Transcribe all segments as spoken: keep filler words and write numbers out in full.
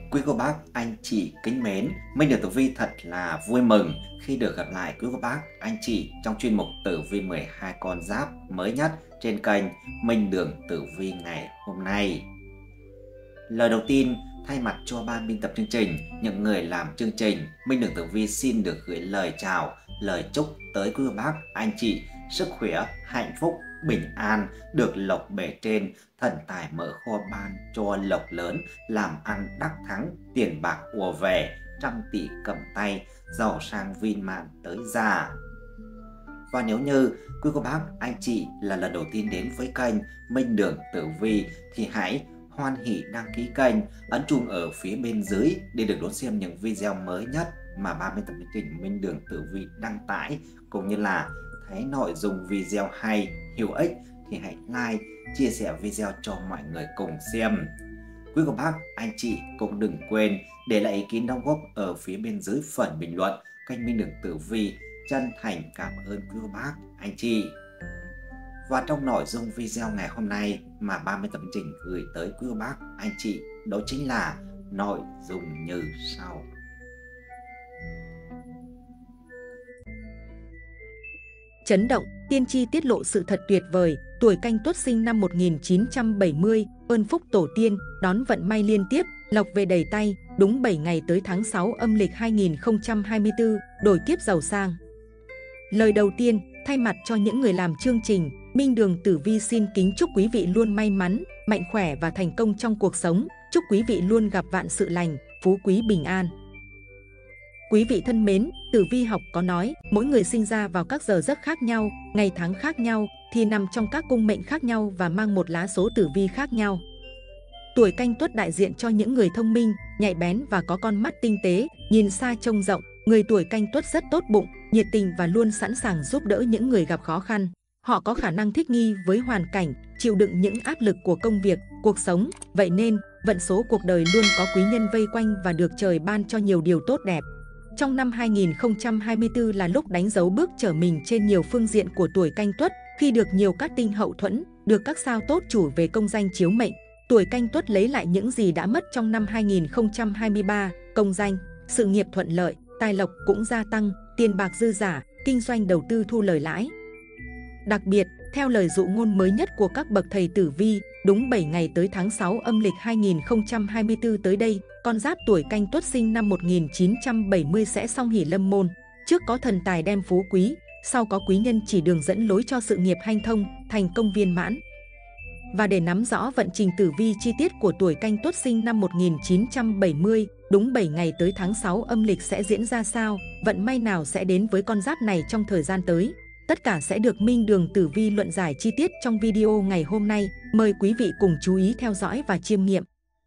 Quý cô bác, anh chị kính mến, Minh Đường Tử Vi thật là vui mừng khi được gặp lại quý cô bác, anh chị trong chuyên mục Tử Vi mười hai con giáp mới nhất trên kênh Minh Đường Tử Vi ngày hôm nay. Lời đầu tiên, thay mặt cho ban biên tập chương trình, những người làm chương trình, Minh Đường Tử Vi xin được gửi lời chào, lời chúc tới quý cô bác, anh chị sức khỏe, hạnh phúc, bình an, được lộc bề trên, thần tài mở kho ban cho lộc lớn, làm ăn đắc thắng, tiền bạc ùa về, trăm tỷ cầm tay, giàu sang viên mãn tới già. Và nếu như quý cô bác, anh chị là lần đầu tiên đến với kênh Minh Đường Tử Vi thì hãy hoan hỉ đăng ký kênh, ấn chuông ở phía bên dưới để được đón xem những video mới nhất mà ban biên tập chương trình Minh Đường Tử Vi đăng tải, cũng như là thấy nội dung video hay, hữu ích thì hãy like, chia sẻ video cho mọi người cùng xem. Quý cô bác, anh chị cũng đừng quên để lại ý kiến đóng góp ở phía bên dưới phần bình luận kênh Minh Đường Tử Vi. Chân thành cảm ơn quý cô bác, anh chị. Và trong nội dung video ngày hôm nay mà ban biên tập chương trình gửi tới quý cô bác, anh chị, đó chính là nội dung như sau. Chấn động, tiên tri tiết lộ sự thật tuyệt vời, tuổi Canh Tuất sinh năm một nghìn chín trăm bảy mươi, ơn phúc tổ tiên, đón vận may liên tiếp, lộc về đầy tay, đúng bảy ngày tới tháng sáu âm lịch hai nghìn không trăm hai mươi tư, đổi kiếp giàu sang. Lời đầu tiên, thay mặt cho những người làm chương trình, Minh Đường Tử Vi xin kính chúc quý vị luôn may mắn, mạnh khỏe và thành công trong cuộc sống, chúc quý vị luôn gặp vạn sự lành, phú quý bình an. Quý vị thân mến, Tử Vi học có nói, mỗi người sinh ra vào các giờ giấc khác nhau, ngày tháng khác nhau, thì nằm trong các cung mệnh khác nhau và mang một lá số tử vi khác nhau. Tuổi Canh Tuất đại diện cho những người thông minh, nhạy bén và có con mắt tinh tế, nhìn xa trông rộng. Người tuổi Canh Tuất rất tốt bụng, nhiệt tình và luôn sẵn sàng giúp đỡ những người gặp khó khăn. Họ có khả năng thích nghi với hoàn cảnh, chịu đựng những áp lực của công việc, cuộc sống. Vậy nên, vận số cuộc đời luôn có quý nhân vây quanh và được trời ban cho nhiều điều tốt đẹp. Trong năm hai nghìn không trăm hai mươi tư là lúc đánh dấu bước trở mình trên nhiều phương diện của tuổi Canh Tuất, khi được nhiều các tinh hậu thuẫn, được các sao tốt chủ về công danh chiếu mệnh. Tuổi Canh Tuất lấy lại những gì đã mất trong năm hai nghìn không trăm hai mươi ba, công danh, sự nghiệp thuận lợi, tài lộc cũng gia tăng, tiền bạc dư giả, kinh doanh đầu tư thu lời lãi. Đặc biệt, theo lời dụ ngôn mới nhất của các bậc thầy tử vi, đúng bảy ngày tới tháng sáu âm lịch hai nghìn không trăm hai mươi tư tới đây, con giáp tuổi Canh Tuất sinh năm một nghìn chín trăm bảy mươi sẽ song hỷ lâm môn. Trước có thần tài đem phú quý, sau có quý nhân chỉ đường dẫn lối cho sự nghiệp hanh thông, thành công viên mãn. Và để nắm rõ vận trình tử vi chi tiết của tuổi Canh Tuất sinh năm một nghìn chín trăm bảy mươi, đúng bảy ngày tới tháng sáu âm lịch sẽ diễn ra sao, vận may nào sẽ đến với con giáp này trong thời gian tới. Tất cả sẽ được Minh Đường Tử Vi luận giải chi tiết trong video ngày hôm nay. Mời quý vị cùng chú ý theo dõi và chiêm nghiệm.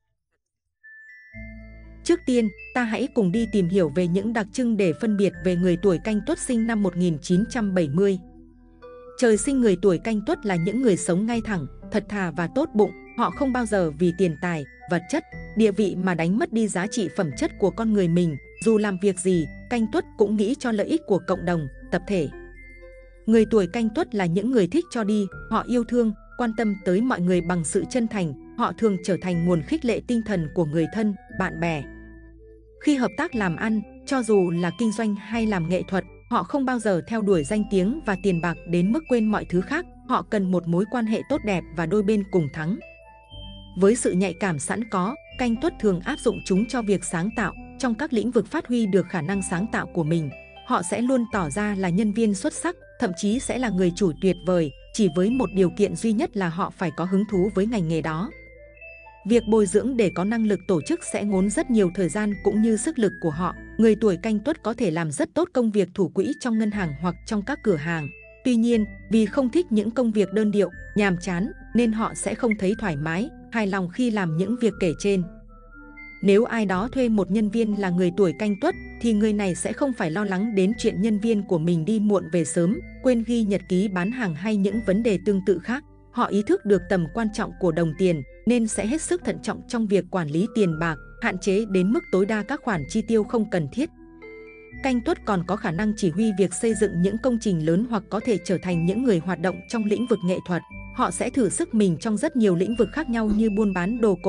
Trước tiên, ta hãy cùng đi tìm hiểu về những đặc trưng để phân biệt về người tuổi Canh Tuất sinh năm một nghìn chín trăm bảy mươi. Trời sinh người tuổi Canh Tuất là những người sống ngay thẳng, thật thà và tốt bụng. Họ không bao giờ vì tiền tài, vật chất, địa vị mà đánh mất đi giá trị phẩm chất của con người mình. Dù làm việc gì, Canh Tuất cũng nghĩ cho lợi ích của cộng đồng, tập thể. Người tuổi Canh Tuất là những người thích cho đi, họ yêu thương, quan tâm tới mọi người bằng sự chân thành. Họ thường trở thành nguồn khích lệ tinh thần của người thân, bạn bè. Khi hợp tác làm ăn, cho dù là kinh doanh hay làm nghệ thuật, họ không bao giờ theo đuổi danh tiếng và tiền bạc đến mức quên mọi thứ khác. Họ cần một mối quan hệ tốt đẹp và đôi bên cùng thắng. Với sự nhạy cảm sẵn có, Canh Tuất thường áp dụng chúng cho việc sáng tạo. Trong các lĩnh vực phát huy được khả năng sáng tạo của mình, họ sẽ luôn tỏ ra là nhân viên xuất sắc, thậm chí sẽ là người chủ tuyệt vời, chỉ với một điều kiện duy nhất là họ phải có hứng thú với ngành nghề đó. Việc bồi dưỡng để có năng lực tổ chức sẽ ngốn rất nhiều thời gian cũng như sức lực của họ. Người tuổi Canh Tuất có thể làm rất tốt công việc thủ quỹ trong ngân hàng hoặc trong các cửa hàng. Tuy nhiên, vì không thích những công việc đơn điệu, nhàm chán, nên họ sẽ không thấy thoải mái, hài lòng khi làm những việc kể trên. Nếu ai đó thuê một nhân viên là người tuổi Canh Tuất, thì người này sẽ không phải lo lắng đến chuyện nhân viên của mình đi muộn về sớm, quên ghi nhật ký bán hàng hay những vấn đề tương tự khác. Họ ý thức được tầm quan trọng của đồng tiền, nên sẽ hết sức thận trọng trong việc quản lý tiền bạc, hạn chế đến mức tối đa các khoản chi tiêu không cần thiết. Canh Tuất còn có khả năng chỉ huy việc xây dựng những công trình lớn hoặc có thể trở thành những người hoạt động trong lĩnh vực nghệ thuật. Họ sẽ thử sức mình trong rất nhiều lĩnh vực khác nhau như buôn bán đồ cổ,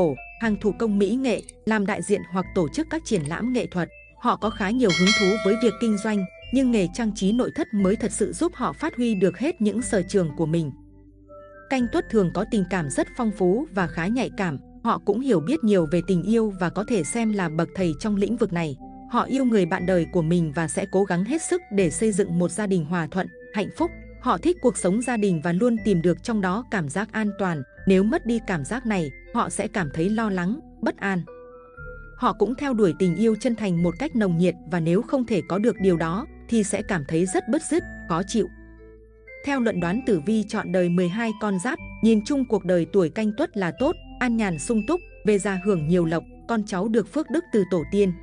hàng thủ công mỹ nghệ, làm đại diện hoặc tổ chức các triển lãm nghệ thuật. Họ có khá nhiều hứng thú với việc kinh doanh, nhưng nghề trang trí nội thất mới thật sự giúp họ phát huy được hết những sở trường của mình. Canh Tuất thường có tình cảm rất phong phú và khá nhạy cảm. Họ cũng hiểu biết nhiều về tình yêu và có thể xem là bậc thầy trong lĩnh vực này. Họ yêu người bạn đời của mình và sẽ cố gắng hết sức để xây dựng một gia đình hòa thuận, hạnh phúc. Họ thích cuộc sống gia đình và luôn tìm được trong đó cảm giác an toàn. Nếu mất đi cảm giác này, họ sẽ cảm thấy lo lắng, bất an. Họ cũng theo đuổi tình yêu chân thành một cách nồng nhiệt, và nếu không thể có được điều đó thì sẽ cảm thấy rất bứt rứt, khó chịu. Theo luận đoán tử vi chọn đời mười hai con giáp, nhìn chung cuộc đời tuổi Canh Tuất là tốt, an nhàn sung túc, về già hưởng nhiều lộc, con cháu được phước đức từ tổ tiên.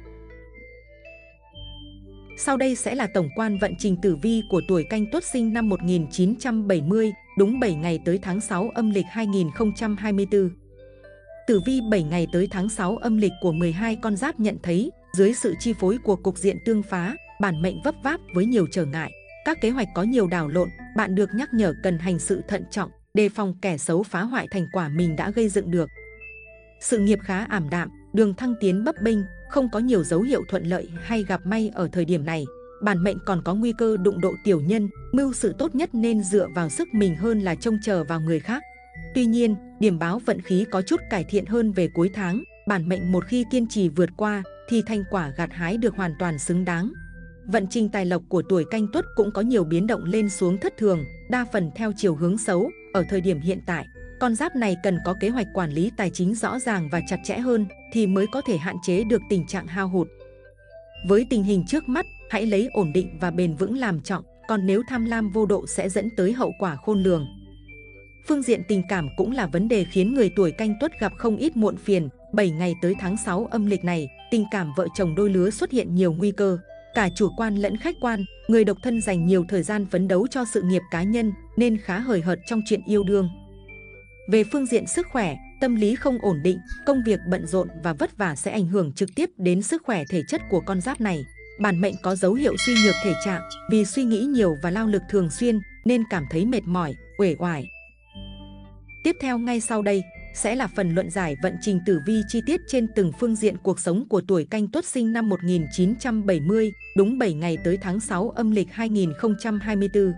Sau đây sẽ là tổng quan vận trình tử vi của tuổi Canh Tuất sinh năm một nghìn chín trăm bảy mươi, đúng bảy ngày tới tháng sáu âm lịch hai nghìn không trăm hai mươi tư. Tử vi bảy ngày tới tháng sáu âm lịch của mười hai con giáp nhận thấy, dưới sự chi phối của cục diện tương phá, bản mệnh vấp váp với nhiều trở ngại. Các kế hoạch có nhiều đảo lộn, bạn được nhắc nhở cần hành sự thận trọng, đề phòng kẻ xấu phá hoại thành quả mình đã gây dựng được. Sự nghiệp khá ảm đạm, đường thăng tiến bấp bênh, không có nhiều dấu hiệu thuận lợi hay gặp may ở thời điểm này. Bản mệnh còn có nguy cơ đụng độ tiểu nhân, mưu sự tốt nhất nên dựa vào sức mình hơn là trông chờ vào người khác. Tuy nhiên, điểm báo vận khí có chút cải thiện hơn về cuối tháng. Bản mệnh một khi kiên trì vượt qua thì thành quả gặt hái được hoàn toàn xứng đáng. Vận trình tài lộc của tuổi Canh Tuất cũng có nhiều biến động lên xuống thất thường, đa phần theo chiều hướng xấu. Ở thời điểm hiện tại, con giáp này cần có kế hoạch quản lý tài chính rõ ràng và chặt chẽ hơn thì mới có thể hạn chế được tình trạng hao hụt. Với tình hình trước mắt, hãy lấy ổn định và bền vững làm trọng, còn nếu tham lam vô độ sẽ dẫn tới hậu quả khôn lường. Phương diện tình cảm cũng là vấn đề khiến người tuổi Canh Tuất gặp không ít muộn phiền. bảy ngày tới tháng sáu âm lịch này, tình cảm vợ chồng đôi lứa xuất hiện nhiều nguy cơ. Cả chủ quan lẫn khách quan, người độc thân dành nhiều thời gian phấn đấu cho sự nghiệp cá nhân nên khá hời hợt trong chuyện yêu đương. Về phương diện sức khỏe, tâm lý không ổn định, công việc bận rộn và vất vả sẽ ảnh hưởng trực tiếp đến sức khỏe thể chất của con giáp này. Bản mệnh có dấu hiệu suy nhược thể trạng vì suy nghĩ nhiều và lao lực thường xuyên nên cảm thấy mệt mỏi, uể oải. Tiếp theo ngay sau đây sẽ là phần luận giải vận trình tử vi chi tiết trên từng phương diện cuộc sống của tuổi Canh Tuất sinh năm một nghìn chín trăm bảy mươi, đúng bảy ngày tới tháng sáu âm lịch hai nghìn không trăm hai mươi tư.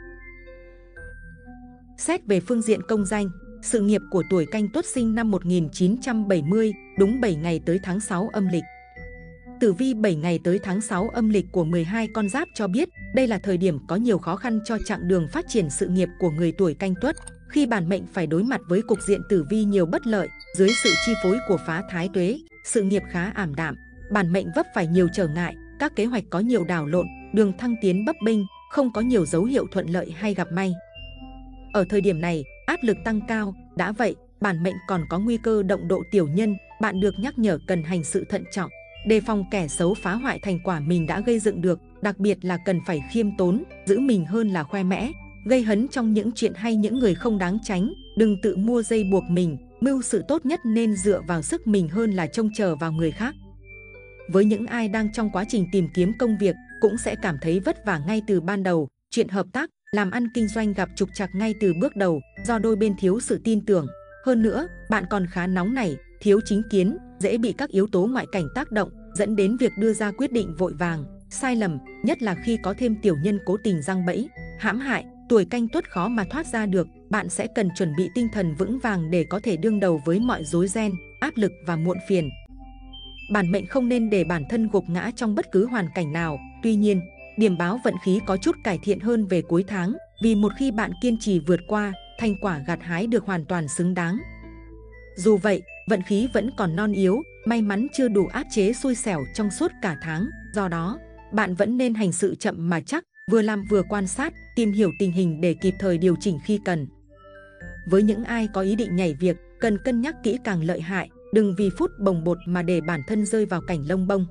Xét về phương diện công danh, sự nghiệp của tuổi Canh Tuất sinh năm một nghìn chín trăm bảy mươi, đúng bảy ngày tới tháng sáu âm lịch. Tử vi bảy ngày tới tháng sáu âm lịch của mười hai con giáp cho biết, đây là thời điểm có nhiều khó khăn cho chặng đường phát triển sự nghiệp của người tuổi Canh Tuất. Khi bản mệnh phải đối mặt với cục diện tử vi nhiều bất lợi, dưới sự chi phối của phá thái tuế, sự nghiệp khá ảm đạm, bản mệnh vấp phải nhiều trở ngại, các kế hoạch có nhiều đảo lộn, đường thăng tiến bấp bênh, không có nhiều dấu hiệu thuận lợi hay gặp may. Ở thời điểm này, áp lực tăng cao, đã vậy, bản mệnh còn có nguy cơ động độ tiểu nhân, bạn được nhắc nhở cần hành sự thận trọng, đề phòng kẻ xấu phá hoại thành quả mình đã gây dựng được, đặc biệt là cần phải khiêm tốn, giữ mình hơn là khoe mẽ, gây hấn trong những chuyện hay những người không đáng tránh, đừng tự mua dây buộc mình, mưu sự tốt nhất nên dựa vào sức mình hơn là trông chờ vào người khác. Với những ai đang trong quá trình tìm kiếm công việc, cũng sẽ cảm thấy vất vả ngay từ ban đầu, chuyện hợp tác, làm ăn kinh doanh gặp trục trặc ngay từ bước đầu, do đôi bên thiếu sự tin tưởng. Hơn nữa, bạn còn khá nóng nảy, thiếu chính kiến, dễ bị các yếu tố ngoại cảnh tác động, dẫn đến việc đưa ra quyết định vội vàng, sai lầm, nhất là khi có thêm tiểu nhân cố tình giăng bẫy, hãm hại. Tuổi Canh Tuất khó mà thoát ra được, bạn sẽ cần chuẩn bị tinh thần vững vàng để có thể đương đầu với mọi rối ren, áp lực và muộn phiền. Bản mệnh không nên để bản thân gục ngã trong bất cứ hoàn cảnh nào. Tuy nhiên, điểm báo vận khí có chút cải thiện hơn về cuối tháng, vì một khi bạn kiên trì vượt qua, thành quả gặt hái được hoàn toàn xứng đáng. Dù vậy, vận khí vẫn còn non yếu, may mắn chưa đủ áp chế xui xẻo trong suốt cả tháng, do đó, bạn vẫn nên hành sự chậm mà chắc, vừa làm vừa quan sát, tìm hiểu tình hình để kịp thời điều chỉnh khi cần. Với những ai có ý định nhảy việc, cần cân nhắc kỹ càng lợi hại, đừng vì phút bồng bột mà để bản thân rơi vào cảnh lông bông.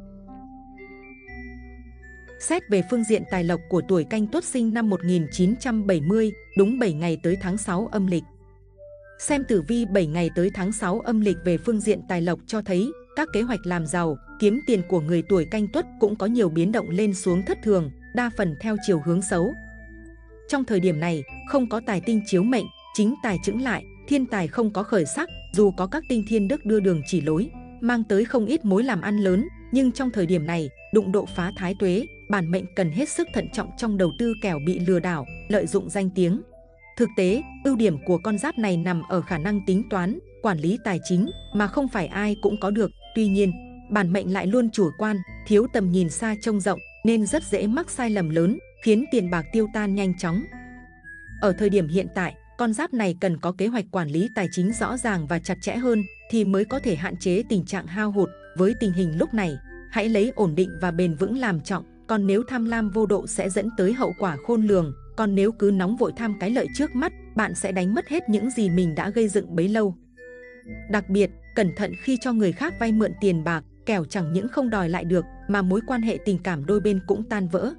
Xét về phương diện tài lộc của tuổi Canh Tuất sinh năm một nghìn chín trăm bảy mươi, đúng bảy ngày tới tháng sáu âm lịch. Xem tử vi bảy ngày tới tháng sáu âm lịch về phương diện tài lộc cho thấy, các kế hoạch làm giàu, kiếm tiền của người tuổi Canh Tuất cũng có nhiều biến động lên xuống thất thường, đa phần theo chiều hướng xấu. Trong thời điểm này, không có tài tinh chiếu mệnh, chính tài chững lại, thiên tài không có khởi sắc, dù có các tinh thiên đức đưa đường chỉ lối, mang tới không ít mối làm ăn lớn, nhưng trong thời điểm này, đụng độ phá thái tuế, bản mệnh cần hết sức thận trọng trong đầu tư kẻo bị lừa đảo, lợi dụng danh tiếng. Thực tế, ưu điểm của con giáp này nằm ở khả năng tính toán, quản lý tài chính mà không phải ai cũng có được. Tuy nhiên, bản mệnh lại luôn chủ quan, thiếu tầm nhìn xa trông rộng nên rất dễ mắc sai lầm lớn, khiến tiền bạc tiêu tan nhanh chóng. Ở thời điểm hiện tại, con giáp này cần có kế hoạch quản lý tài chính rõ ràng và chặt chẽ hơn thì mới có thể hạn chế tình trạng hao hụt. Với tình hình lúc này, hãy lấy ổn định và bền vững làm trọng, còn nếu tham lam vô độ sẽ dẫn tới hậu quả khôn lường. Còn nếu cứ nóng vội tham cái lợi trước mắt, bạn sẽ đánh mất hết những gì mình đã gây dựng bấy lâu. Đặc biệt, cẩn thận khi cho người khác vay mượn tiền bạc, kẻo chẳng những không đòi lại được mà mối quan hệ tình cảm đôi bên cũng tan vỡ.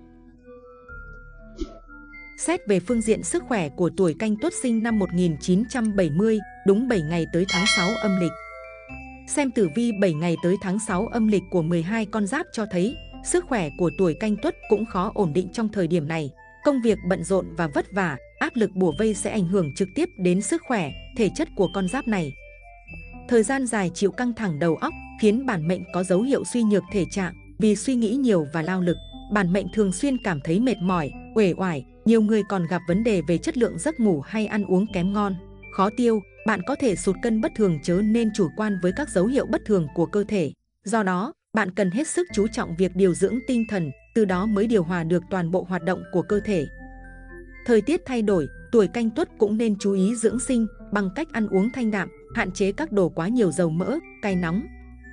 Xét về phương diện sức khỏe của tuổi Canh Tuất sinh năm một nghìn chín trăm bảy mươi, đúng bảy ngày tới tháng sáu âm lịch. Xem tử vi bảy ngày tới tháng sáu âm lịch của mười hai con giáp cho thấy, sức khỏe của tuổi Canh Tuất cũng khó ổn định trong thời điểm này. Công việc bận rộn và vất vả, áp lực bủa vây sẽ ảnh hưởng trực tiếp đến sức khỏe, thể chất của con giáp này. Thời gian dài chịu căng thẳng đầu óc khiến bản mệnh có dấu hiệu suy nhược thể trạng vì suy nghĩ nhiều và lao lực. Bản mệnh thường xuyên cảm thấy mệt mỏi, uể oải, nhiều người còn gặp vấn đề về chất lượng giấc ngủ hay ăn uống kém ngon, khó tiêu. Bạn có thể sụt cân bất thường chớ nên chủ quan với các dấu hiệu bất thường của cơ thể. Do đó, bạn cần hết sức chú trọng việc điều dưỡng tinh thần, từ đó mới điều hòa được toàn bộ hoạt động của cơ thể. Thời tiết thay đổi, tuổi Canh Tuất cũng nên chú ý dưỡng sinh bằng cách ăn uống thanh đạm, hạn chế các đồ quá nhiều dầu mỡ, cay nóng.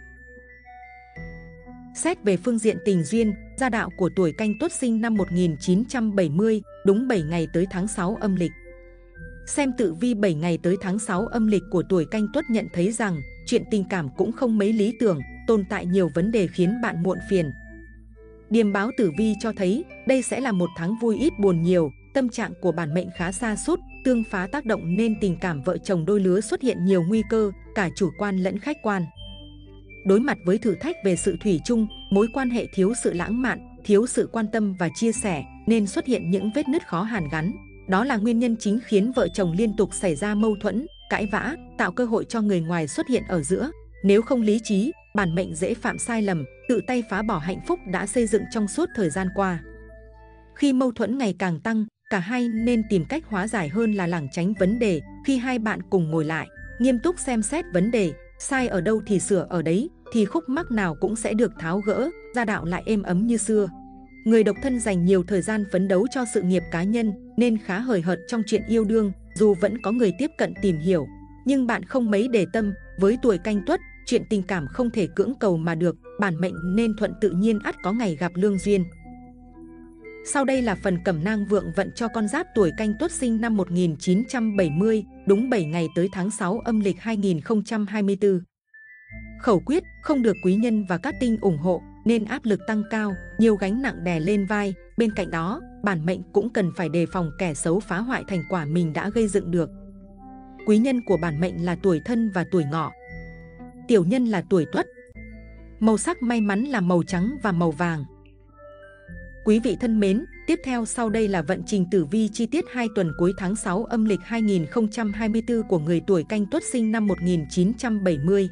Xét về phương diện tình duyên, gia đạo của tuổi Canh Tuất sinh năm một nghìn chín trăm bảy mươi, đúng bảy ngày tới tháng sáu âm lịch. Xem tử vi bảy ngày tới tháng sáu âm lịch của tuổi Canh Tuất nhận thấy rằng chuyện tình cảm cũng không mấy lý tưởng, tồn tại nhiều vấn đề khiến bạn muộn phiền. Điềm báo tử vi cho thấy đây sẽ là một tháng vui ít buồn nhiều, tâm trạng của bản mệnh khá sa sút, tương phá tác động nên tình cảm vợ chồng đôi lứa xuất hiện nhiều nguy cơ, cả chủ quan lẫn khách quan. Đối mặt với thử thách về sự thủy chung, mối quan hệ thiếu sự lãng mạn, thiếu sự quan tâm và chia sẻ nên xuất hiện những vết nứt khó hàn gắn. Đó là nguyên nhân chính khiến vợ chồng liên tục xảy ra mâu thuẫn, cãi vã, tạo cơ hội cho người ngoài xuất hiện ở giữa. Nếu không lý trí, bản mệnh dễ phạm sai lầm, tự tay phá bỏ hạnh phúc đã xây dựng trong suốt thời gian qua. Khi mâu thuẫn ngày càng tăng, cả hai nên tìm cách hóa giải hơn là lảng tránh vấn đề. Khi hai bạn cùng ngồi lại, nghiêm túc xem xét vấn đề, sai ở đâu thì sửa ở đấy, thì khúc mắc nào cũng sẽ được tháo gỡ, gia đạo lại êm ấm như xưa. Người độc thân dành nhiều thời gian phấn đấu cho sự nghiệp cá nhân nên khá hời hợt trong chuyện yêu đương, dù vẫn có người tiếp cận tìm hiểu. Nhưng bạn không mấy để tâm, với tuổi Canh Tuất, chuyện tình cảm không thể cưỡng cầu mà được, bản mệnh nên thuận tự nhiên ắt có ngày gặp lương duyên. Sau đây là phần cẩm nang vượng vận cho con giáp tuổi Canh Tuất sinh năm một nghìn chín trăm bảy mươi, đúng bảy ngày tới tháng sáu âm lịch hai nghìn không trăm hai mươi tư. Khẩu quyết, không được quý nhân và các tinh ủng hộ nên áp lực tăng cao, nhiều gánh nặng đè lên vai. Bên cạnh đó, bản mệnh cũng cần phải đề phòng kẻ xấu phá hoại thành quả mình đã gây dựng được. Quý nhân của bản mệnh là tuổi Thân và tuổi Ngọ. Tiểu nhân là tuổi Tuất. Màu sắc may mắn là màu trắng và màu vàng. Quý vị thân mến, tiếp theo sau đây là vận trình tử vi chi tiết hai tuần cuối tháng sáu âm lịch hai nghìn không trăm hai mươi tư của người tuổi Canh Tuất sinh năm một nghìn chín trăm bảy mươi.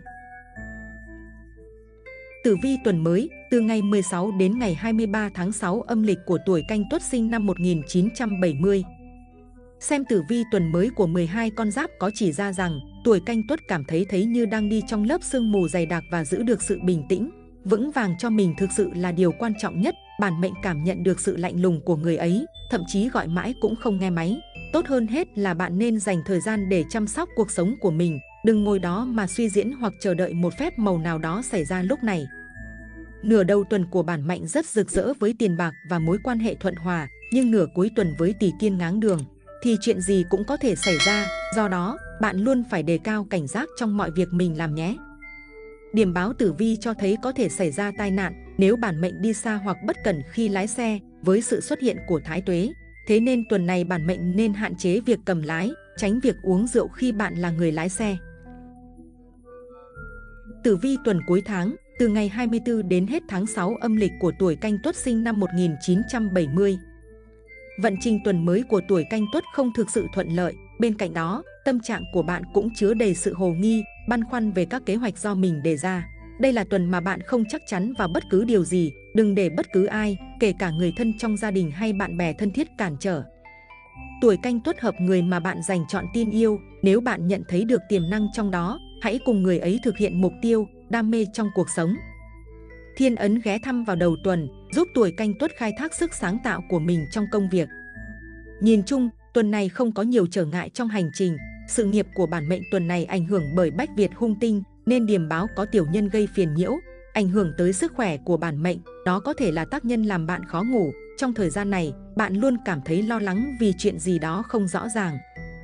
Tử vi tuần mới, từ ngày mười sáu đến ngày hai mươi ba tháng sáu âm lịch của tuổi Canh Tuất sinh năm một nghìn chín trăm bảy mươi. Xem tử vi tuần mới của mười hai con giáp có chỉ ra rằng tuổi Canh Tuất cảm thấy thấy như đang đi trong lớp sương mù dày đặc và giữ được sự bình tĩnh, vững vàng cho mình thực sự là điều quan trọng nhất. Bản mệnh cảm nhận được sự lạnh lùng của người ấy, thậm chí gọi mãi cũng không nghe máy. Tốt hơn hết là bạn nên dành thời gian để chăm sóc cuộc sống của mình, đừng ngồi đó mà suy diễn hoặc chờ đợi một phép màu nào đó xảy ra lúc này. Nửa đầu tuần của bản mệnh rất rực rỡ với tiền bạc và mối quan hệ thuận hòa, nhưng nửa cuối tuần với Tỳ Kiên ngáng đường thì chuyện gì cũng có thể xảy ra, do đó bạn luôn phải đề cao cảnh giác trong mọi việc mình làm nhé. Điểm báo tử vi cho thấy có thể xảy ra tai nạn nếu bản mệnh đi xa hoặc bất cẩn khi lái xe với sự xuất hiện của thái tuế. Thế nên tuần này bản mệnh nên hạn chế việc cầm lái, tránh việc uống rượu khi bạn là người lái xe. Tử vi tuần cuối tháng, từ ngày hai mươi tư đến hết tháng sáu âm lịch của tuổi Canh Tuất sinh năm một nghìn chín trăm bảy mươi. Vận trình tuần mới của tuổi Canh Tuất không thực sự thuận lợi, bên cạnh đó, tâm trạng của bạn cũng chứa đầy sự hồ nghi, băn khoăn về các kế hoạch do mình đề ra. Đây là tuần mà bạn không chắc chắn vào bất cứ điều gì, đừng để bất cứ ai, kể cả người thân trong gia đình hay bạn bè thân thiết cản trở. Tuổi Canh Tuất hợp người mà bạn dành chọn tin yêu, nếu bạn nhận thấy được tiềm năng trong đó, hãy cùng người ấy thực hiện mục tiêu, đam mê trong cuộc sống. Thiên ấn ghé thăm vào đầu tuần, giúp tuổi Canh Tuất khai thác sức sáng tạo của mình trong công việc. Nhìn chung, tuần này không có nhiều trở ngại trong hành trình. Sự nghiệp của bản mệnh tuần này ảnh hưởng bởi bách Việt hung tinh, nên điềm báo có tiểu nhân gây phiền nhiễu, ảnh hưởng tới sức khỏe của bản mệnh. Đó có thể là tác nhân làm bạn khó ngủ. Trong thời gian này, bạn luôn cảm thấy lo lắng vì chuyện gì đó không rõ ràng.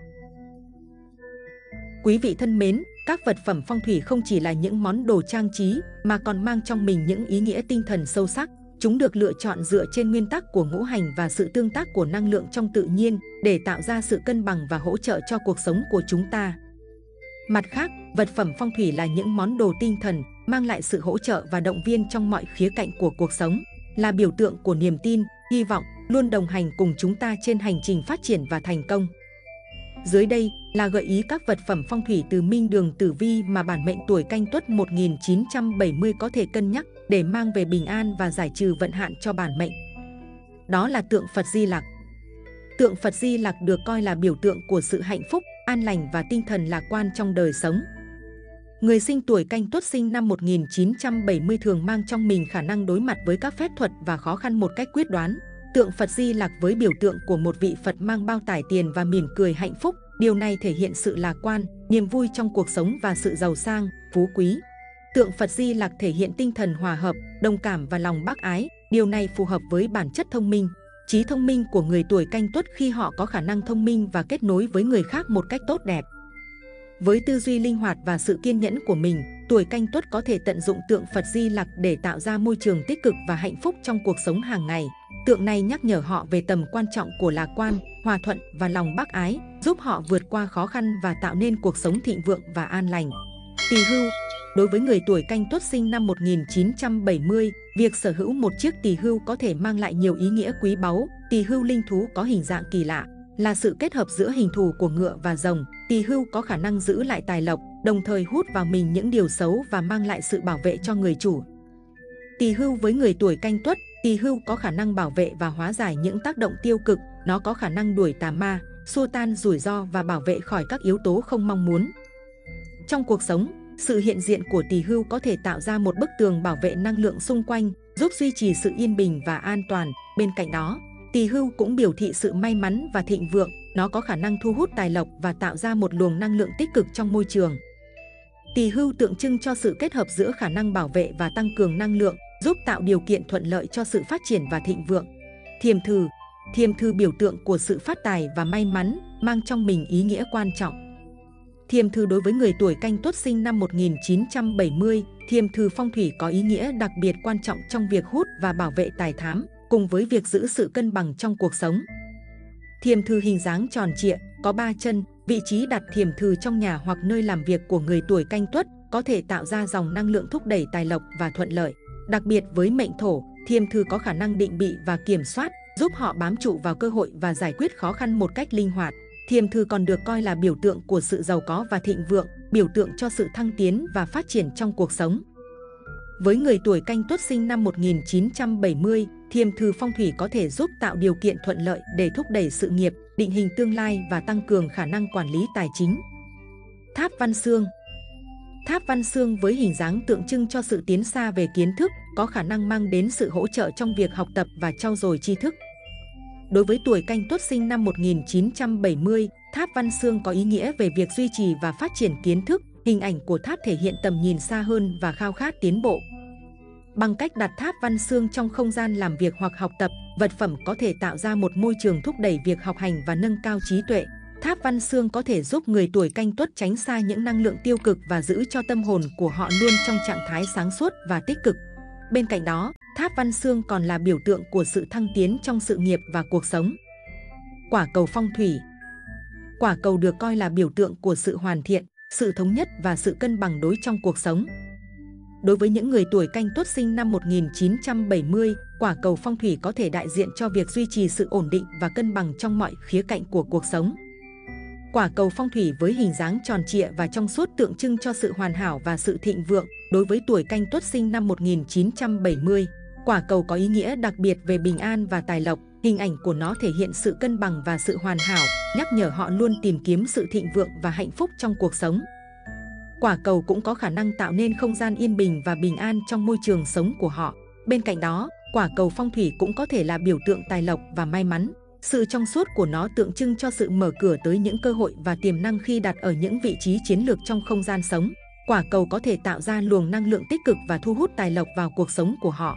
Quý vị thân mến, các vật phẩm phong thủy không chỉ là những món đồ trang trí, mà còn mang trong mình những ý nghĩa tinh thần sâu sắc. Chúng được lựa chọn dựa trên nguyên tắc của ngũ hành và sự tương tác của năng lượng trong tự nhiên để tạo ra sự cân bằng và hỗ trợ cho cuộc sống của chúng ta. Mặt khác, vật phẩm phong thủy là những món đồ tinh thần, mang lại sự hỗ trợ và động viên trong mọi khía cạnh của cuộc sống, là biểu tượng của niềm tin, hy vọng, luôn đồng hành cùng chúng ta trên hành trình phát triển và thành công. Dưới đây là gợi ý các vật phẩm phong thủy từ Minh Đường Tử Vi mà bản mệnh tuổi Canh Tuất một nghìn chín trăm bảy mươi có thể cân nhắc để mang về bình an và giải trừ vận hạn cho bản mệnh. Đó là tượng Phật Di Lặc. Tượng Phật Di Lặc được coi là biểu tượng của sự hạnh phúc, an lành và tinh thần lạc quan trong đời sống. Người sinh tuổi Canh Tuất sinh năm một nghìn chín trăm bảy mươi thường mang trong mình khả năng đối mặt với các phép thuật và khó khăn một cách quyết đoán. Tượng Phật Di Lặc với biểu tượng của một vị Phật mang bao tải tiền và mỉm cười hạnh phúc. Điều này thể hiện sự lạc quan, niềm vui trong cuộc sống và sự giàu sang, phú quý. Tượng Phật Di Lặc thể hiện tinh thần hòa hợp, đồng cảm và lòng bác ái. Điều này phù hợp với bản chất thông minh, trí thông minh của người tuổi Canh Tuất khi họ có khả năng thông minh và kết nối với người khác một cách tốt đẹp. Với tư duy linh hoạt và sự kiên nhẫn của mình, tuổi Canh Tuất có thể tận dụng tượng Phật Di Lặc để tạo ra môi trường tích cực và hạnh phúc trong cuộc sống hàng ngày. Tượng này nhắc nhở họ về tầm quan trọng của lạc quan, hòa thuận và lòng bác ái, giúp họ vượt qua khó khăn và tạo nên cuộc sống thịnh vượng và an lành. Tỳ Hưu. Đối với người tuổi Canh Tuất sinh năm một nghìn chín trăm bảy mươi, việc sở hữu một chiếc tỳ hưu có thể mang lại nhiều ý nghĩa quý báu. Tỳ hưu linh thú có hình dạng kỳ lạ, là sự kết hợp giữa hình thù của ngựa và rồng. Tỳ hưu có khả năng giữ lại tài lộc, đồng thời hút vào mình những điều xấu và mang lại sự bảo vệ cho người chủ. Tỳ hưu với người tuổi Canh Tuất, tỳ hưu có khả năng bảo vệ và hóa giải những tác động tiêu cực. Nó có khả năng đuổi tà ma, xua tan rủi ro và bảo vệ khỏi các yếu tố không mong muốn. Trong cuộc sống, sự hiện diện của tỳ hưu có thể tạo ra một bức tường bảo vệ năng lượng xung quanh, giúp duy trì sự yên bình và an toàn. Bên cạnh đó, tỳ hưu cũng biểu thị sự may mắn và thịnh vượng. Nó có khả năng thu hút tài lộc và tạo ra một luồng năng lượng tích cực trong môi trường. Tỳ hưu tượng trưng cho sự kết hợp giữa khả năng bảo vệ và tăng cường năng lượng, giúp tạo điều kiện thuận lợi cho sự phát triển và thịnh vượng. Thiềm thừ. Thiềm thừ biểu tượng của sự phát tài và may mắn, mang trong mình ý nghĩa quan trọng. Thiềm thừ đối với người tuổi Canh Tuất sinh năm một nghìn chín trăm bảy mươi, thiềm thừ phong thủy có ý nghĩa đặc biệt quan trọng trong việc hút và bảo vệ tài thám, cùng với việc giữ sự cân bằng trong cuộc sống. Thiềm thừ hình dáng tròn trịa, có ba chân. Vị trí đặt thiềm thừ trong nhà hoặc nơi làm việc của người tuổi Canh Tuất có thể tạo ra dòng năng lượng thúc đẩy tài lộc và thuận lợi. Đặc biệt với mệnh thổ, thiềm thừ có khả năng định vị và kiểm soát, giúp họ bám trụ vào cơ hội và giải quyết khó khăn một cách linh hoạt. Thiềm thừ còn được coi là biểu tượng của sự giàu có và thịnh vượng, biểu tượng cho sự thăng tiến và phát triển trong cuộc sống. Với người tuổi Canh Tuất sinh năm một nghìn chín trăm bảy mươi, thiềm thừ phong thủy có thể giúp tạo điều kiện thuận lợi để thúc đẩy sự nghiệp, định hình tương lai và tăng cường khả năng quản lý tài chính. Tháp Văn Xương. Tháp Văn Xương với hình dáng tượng trưng cho sự tiến xa về kiến thức, có khả năng mang đến sự hỗ trợ trong việc học tập và trau dồi tri thức. Đối với tuổi Canh Tuất sinh năm một nghìn chín trăm bảy mươi, tháp Văn Xương có ý nghĩa về việc duy trì và phát triển kiến thức. Hình ảnh của tháp thể hiện tầm nhìn xa hơn và khao khát tiến bộ. Bằng cách đặt tháp Văn Xương trong không gian làm việc hoặc học tập, vật phẩm có thể tạo ra một môi trường thúc đẩy việc học hành và nâng cao trí tuệ. Tháp Văn Xương có thể giúp người tuổi Canh Tuất tránh xa những năng lượng tiêu cực và giữ cho tâm hồn của họ luôn trong trạng thái sáng suốt và tích cực. Bên cạnh đó, tháp Văn Xương còn là biểu tượng của sự thăng tiến trong sự nghiệp và cuộc sống. Quả cầu phong thủy. Quả cầu được coi là biểu tượng của sự hoàn thiện, sự thống nhất và sự cân bằng đối trong cuộc sống. Đối với những người tuổi Canh Tuất sinh năm một nghìn chín trăm bảy mươi, quả cầu phong thủy có thể đại diện cho việc duy trì sự ổn định và cân bằng trong mọi khía cạnh của cuộc sống. Quả cầu phong thủy với hình dáng tròn trịa và trong suốt tượng trưng cho sự hoàn hảo và sự thịnh vượng đối với tuổi Canh Tuất sinh năm một nghìn chín trăm bảy mươi. Quả cầu có ý nghĩa đặc biệt về bình an và tài lộc. Hình ảnh của nó thể hiện sự cân bằng và sự hoàn hảo, nhắc nhở họ luôn tìm kiếm sự thịnh vượng và hạnh phúc trong cuộc sống. Quả cầu cũng có khả năng tạo nên không gian yên bình và bình an trong môi trường sống của họ. Bên cạnh đó, quả cầu phong thủy cũng có thể là biểu tượng tài lộc và may mắn. Sự trong suốt của nó tượng trưng cho sự mở cửa tới những cơ hội và tiềm năng khi đặt ở những vị trí chiến lược trong không gian sống. Quả cầu có thể tạo ra luồng năng lượng tích cực và thu hút tài lộc vào cuộc sống của họ.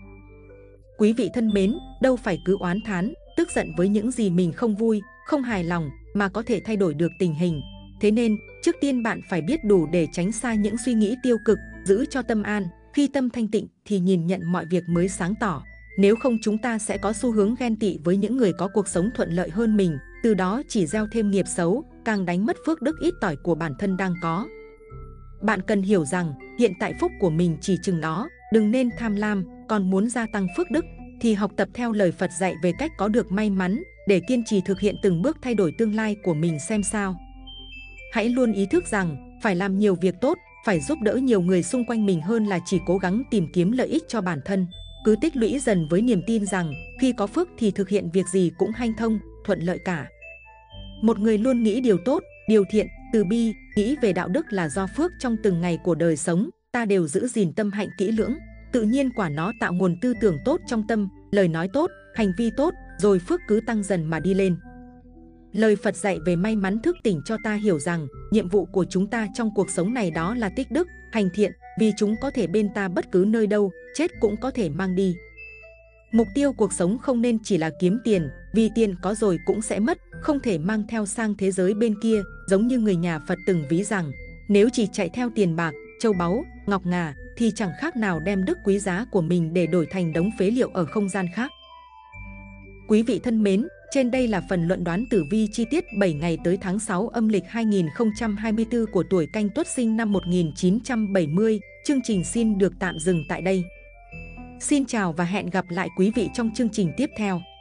Quý vị thân mến, đâu phải cứ oán thán, tức giận với những gì mình không vui, không hài lòng mà có thể thay đổi được tình hình. Thế nên, trước tiên bạn phải biết đủ để tránh xa những suy nghĩ tiêu cực, giữ cho tâm an. Khi tâm thanh tịnh thì nhìn nhận mọi việc mới sáng tỏ. Nếu không chúng ta sẽ có xu hướng ghen tị với những người có cuộc sống thuận lợi hơn mình, từ đó chỉ gieo thêm nghiệp xấu, càng đánh mất phước đức ít ỏi của bản thân đang có. Bạn cần hiểu rằng, hiện tại phúc của mình chỉ chừng đó, đừng nên tham lam, còn muốn gia tăng phước đức thì học tập theo lời Phật dạy về cách có được may mắn, để kiên trì thực hiện từng bước thay đổi tương lai của mình xem sao. Hãy luôn ý thức rằng, phải làm nhiều việc tốt, phải giúp đỡ nhiều người xung quanh mình hơn là chỉ cố gắng tìm kiếm lợi ích cho bản thân. Cứ tích lũy dần với niềm tin rằng, khi có phước thì thực hiện việc gì cũng hanh thông, thuận lợi cả. Một người luôn nghĩ điều tốt, điều thiện, từ bi, nghĩ về đạo đức là do phước trong từng ngày của đời sống, ta đều giữ gìn tâm hạnh kỹ lưỡng. Tự nhiên quả nó tạo nguồn tư tưởng tốt trong tâm, lời nói tốt, hành vi tốt, rồi phước cứ tăng dần mà đi lên. Lời Phật dạy về may mắn thức tỉnh cho ta hiểu rằng, nhiệm vụ của chúng ta trong cuộc sống này đó là tích đức, hành thiện, vì chúng có thể bên ta bất cứ nơi đâu, chết cũng có thể mang đi. Mục tiêu cuộc sống không nên chỉ là kiếm tiền, vì tiền có rồi cũng sẽ mất, không thể mang theo sang thế giới bên kia, giống như người nhà Phật từng ví rằng, nếu chỉ chạy theo tiền bạc, châu báu, ngọc ngà, thì chẳng khác nào đem đức quý giá của mình để đổi thành đống phế liệu ở không gian khác. Quý vị thân mến, trên đây là phần luận đoán tử vi chi tiết bảy ngày tới tháng sáu âm lịch hai nghìn không trăm hai mươi tư của tuổi Canh Tuất sinh năm một nghìn chín trăm bảy mươi. Chương trình xin được tạm dừng tại đây. Xin chào và hẹn gặp lại quý vị trong chương trình tiếp theo.